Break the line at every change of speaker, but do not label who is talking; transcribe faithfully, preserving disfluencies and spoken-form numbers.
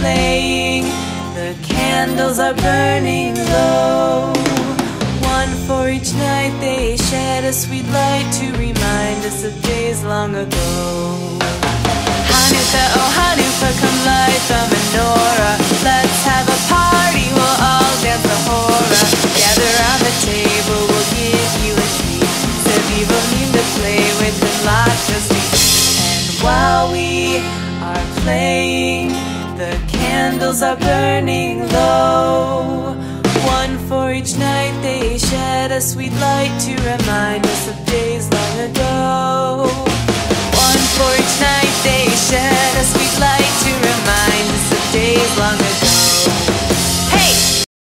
playing, the candles are burning low. One for each night, they shed a sweet light to remind us of days long ago. Hanukkah, oh Hanukkah, come light the menorah. Let's have a party, we'll all dance the hora. Gather round the table, we'll give you a treat. Sevivim to play with and lots of sweets. And while we are playing, the candles are burning low. One for each night, they shed a sweet light to remind us of days long ago. One for each night, they shed a sweet light to remind us of days long ago. Hey!